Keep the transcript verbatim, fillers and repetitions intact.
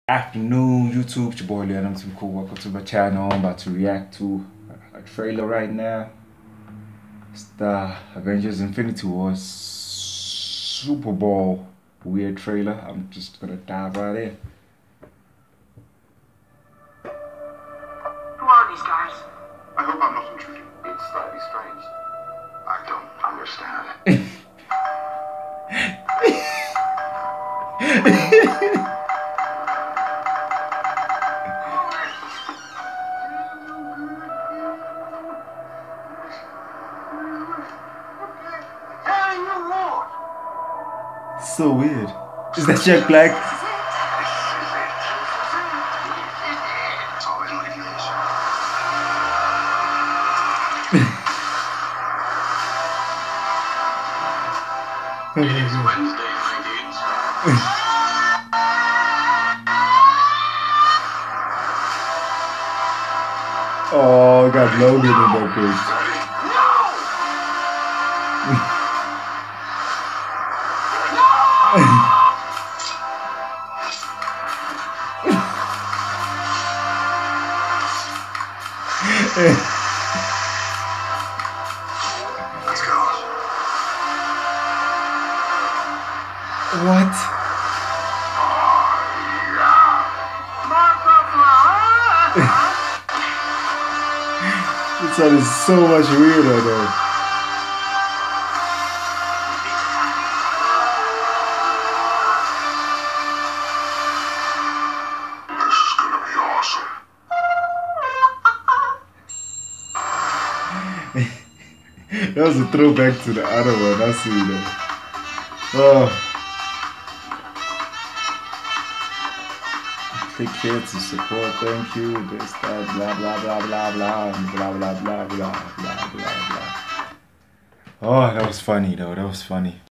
Afternoon, YouTube. It's your boy Leon. I'm too cool. Welcome to my channel. I'm about to react to a trailer right now. It's the Avengers Infinity Wars Super Bowl weird trailer. I'm just gonna dive right in. Who are these guys? I hope I'm not intruding. It's slightly strange. I don't understand. So weird. Is that Jack Black? It is Wednesday, my dudes. Oh, I got Logan in that picture. Let's go. What? This one is so much weirder though. This is gonna be awesome. That was a throwback to the other one. I see that. Oh. Click here to support. Thank you. This, that, blah, blah, blah, blah, blah, blah, blah, blah, blah, blah, blah, blah. Oh, that was funny though. That was funny.